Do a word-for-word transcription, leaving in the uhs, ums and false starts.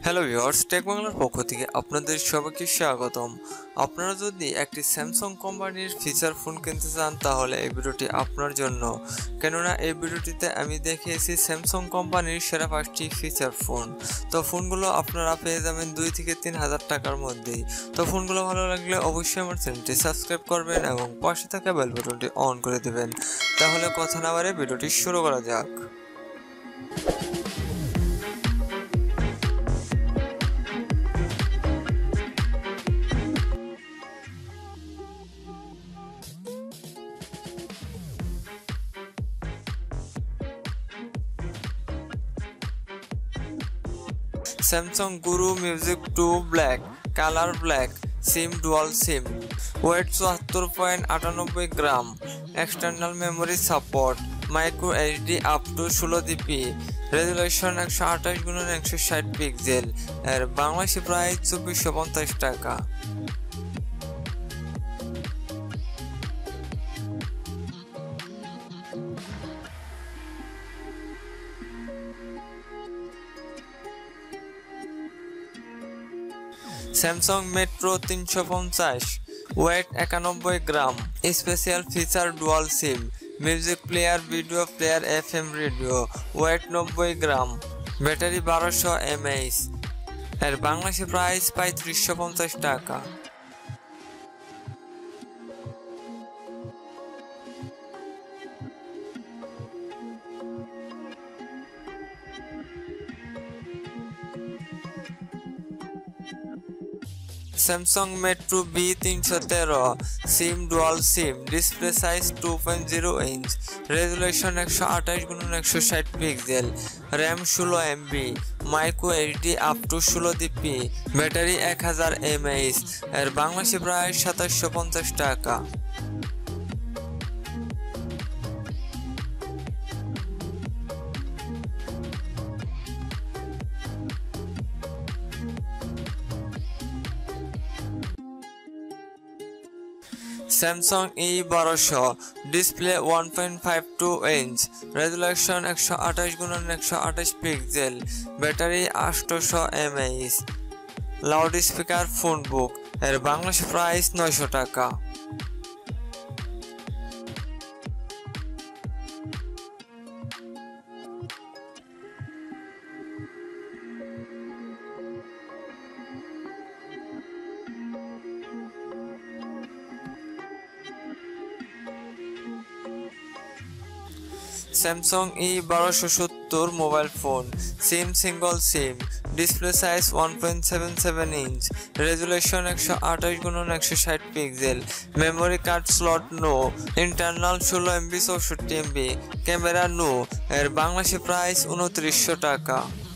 Hello viewers, take বাংলার পক্ষ থেকে আপনাদের সবাইকে স্বাগতম। আপনারা যদি একটি স্যামসাং কোম্পানির ফিচার ফোন কিনতে চান তাহলে এই ভিডিওটি আপনার জন্য, কেননা এই ভিডিওটিতে আমি দেখিয়েছি স্যামসাং কোম্পানির সেরা পাঁচটি ফিচার ফোন। তো ফোনগুলো আপনারা পেয়ে যাবেন দুই থেকে তিন হাজার টাকার মধ্যেই। তো ফোনগুলো ভালো লাগলে অবশ্যই আমার চ্যানেলটি সাবস্ক্রাইব করবেন এবং পাশে থাকা বেল বাটনটি অন করে দেবেন। তাহলে কথা না বাড়িয়ে ভিডিওটি শুরু করা যাক। Samsung Guru music two black, colour black, sim dual sim, weight চুয়াত্তর পয়েন্ট আটানব্বই gram, external memory support, micro HD up to ষোলো জিবি, রেজুলেশন একশো আঠাশ গুণন একশো ষাট পিক্সেল, এর বাংলাদেশি প্রাইস চব্বিশশো পঞ্চাশ টাকা। স্যামসাং মেট্রো তিনশো পঞ্চাশ, ওয়েট একানব্বই gram, special feature dual sim, music player, video player, F M radio, weight নব্বই গ্রাম, ব্যাটারি বারোশো এমএইচ, এর বাংলাদেশি প্রাইস পঁয়ত্রিশশো পঞ্চাশ টাকা। স্যামসাং মেট্রো বি তিনশো তেরো, sim dual sim, display size two point zero inch, resolution একশো আঠাশ গুণন একশো ষাট পিক্সেল, র্যাম ষোলো MB, micro HD up to ষোলো জিবি, ব্যাটারি এক হাজার এমএইচ, এর বাংলাদেশি প্রায় সাতাশশো পঞ্চাশ টাকা। স্যামসাং ই বারোশো, display one point five two inch, resolution একশো আঠাশ গুণন একশো আঠাশ পিক্সেল, ব্যাটারি আটশোশো MH, loud speaker phone book, এর বাংলাদেশি প্রাইস নয়শো টাকা। স্যামসাং ই বারোশো সত্তর mobile phone, sim single sim, display size one point seven seven inch, resolution একশো আঠাশ গুণন একশো ষাট pixel, memory card slot no, internal ষোলো এমবি চৌষট্টি এমবি, ক্যামেরা নো, এর বাংলাদেশি প্রাইস উনত্রিশশো টাকা।